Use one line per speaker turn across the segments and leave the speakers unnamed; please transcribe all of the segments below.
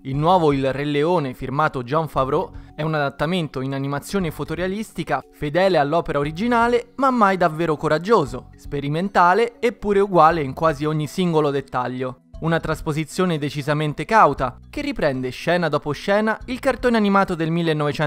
Il nuovo Il Re Leone, firmato Jon Favreau, è un adattamento in animazione fotorealistica fedele all'opera originale, ma mai davvero coraggioso, sperimentale eppure uguale in quasi ogni singolo dettaglio. Una trasposizione decisamente cauta, che riprende scena dopo scena il cartone animato del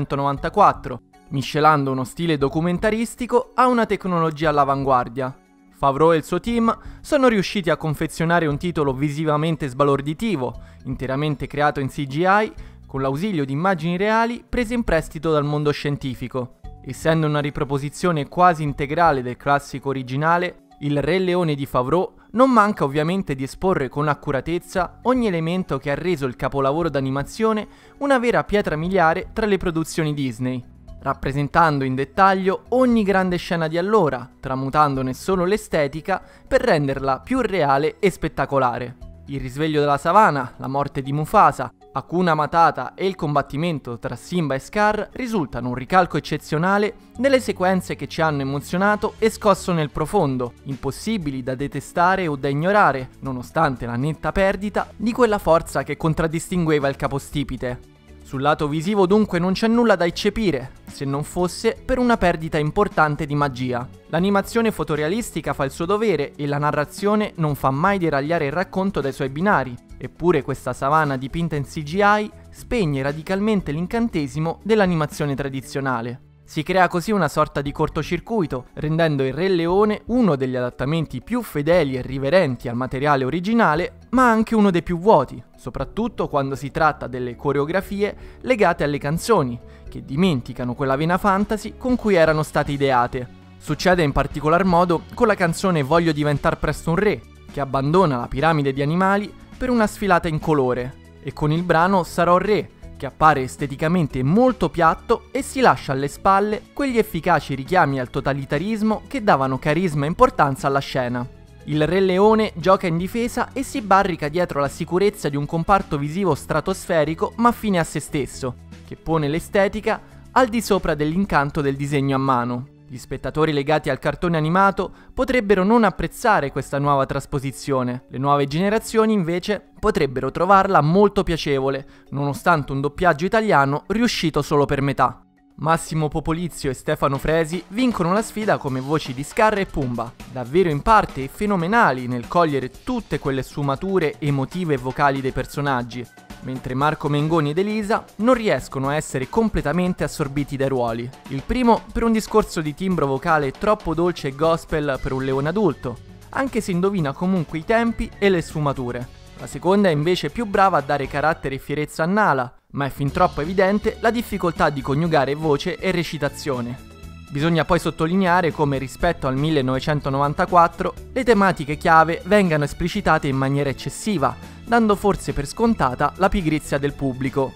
1994, miscelando uno stile documentaristico a una tecnologia all'avanguardia. Favreau e il suo team sono riusciti a confezionare un titolo visivamente sbalorditivo, interamente creato in CGI, con l'ausilio di immagini reali prese in prestito dal mondo scientifico. Essendo una riproposizione quasi integrale del classico originale, Il Re Leone di Favreau non manca ovviamente di esporre con accuratezza ogni elemento che ha reso il capolavoro d'animazione una vera pietra miliare tra le produzioni Disney, rappresentando in dettaglio ogni grande scena di allora, tramutandone solo l'estetica per renderla più reale e spettacolare. Il risveglio della savana, la morte di Mufasa, Hakuna Matata e il combattimento tra Simba e Scar risultano un ricalco eccezionale nelle sequenze che ci hanno emozionato e scosso nel profondo, impossibili da detestare o da ignorare, nonostante la netta perdita di quella forza che contraddistingueva il capostipite. Sul lato visivo dunque non c'è nulla da eccepire, se non fosse per una perdita importante di magia. L'animazione fotorealistica fa il suo dovere e la narrazione non fa mai deragliare il racconto dai suoi binari, eppure questa savana dipinta in CGI spegne radicalmente l'incantesimo dell'animazione tradizionale. Si crea così una sorta di cortocircuito, rendendo Il Re Leone uno degli adattamenti più fedeli e riverenti al materiale originale, ma anche uno dei più vuoti, soprattutto quando si tratta delle coreografie legate alle canzoni, che dimenticano quella vena fantasy con cui erano state ideate. Succede in particolar modo con la canzone Voglio diventar presto un re, che abbandona la piramide di animali per una sfilata in colore, e con il brano Sarò re, che appare esteticamente molto piatto e si lascia alle spalle quegli efficaci richiami al totalitarismo che davano carisma e importanza alla scena. Il Re Leone gioca in difesa e si barrica dietro la sicurezza di un comparto visivo stratosferico ma fine a se stesso, che pone l'estetica al di sopra dell'incanto del disegno a mano. Gli spettatori legati al cartone animato potrebbero non apprezzare questa nuova trasposizione, le nuove generazioni invece potrebbero trovarla molto piacevole, nonostante un doppiaggio italiano riuscito solo per metà. Massimo Popolizio e Stefano Fresi vincono la sfida come voci di Scar e Pumba, davvero in parte e fenomenali nel cogliere tutte quelle sfumature emotive e vocali dei personaggi, mentre Marco Mengoni ed Elisa non riescono a essere completamente assorbiti dai ruoli. Il primo per un discorso di timbro vocale troppo dolce e gospel per un leone adulto, anche se indovina comunque i tempi e le sfumature. La seconda è invece più brava a dare carattere e fierezza a Nala, ma è fin troppo evidente la difficoltà di coniugare voce e recitazione. Bisogna poi sottolineare come rispetto al 1994 le tematiche chiave vengano esplicitate in maniera eccessiva, dando forse per scontata la pigrizia del pubblico.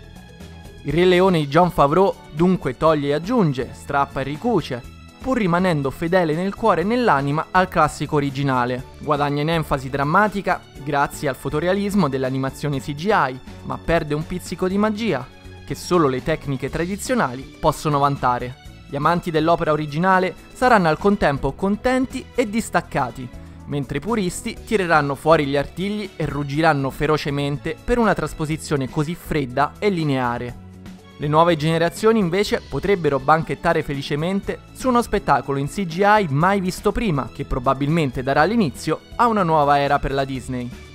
Il Re Leone di Jon Favreau dunque toglie e aggiunge, strappa e ricuce, pur rimanendo fedele nel cuore e nell'anima al classico originale. Guadagna in enfasi drammatica grazie al fotorealismo dell'animazione CGI, ma perde un pizzico di magia che solo le tecniche tradizionali possono vantare. Gli amanti dell'opera originale saranno al contempo contenti e distaccati, mentre i puristi tireranno fuori gli artigli e ruggiranno ferocemente per una trasposizione così fredda e lineare. Le nuove generazioni invece potrebbero banchettare felicemente su uno spettacolo in CGI mai visto prima, che probabilmente darà l'inizio a una nuova era per la Disney.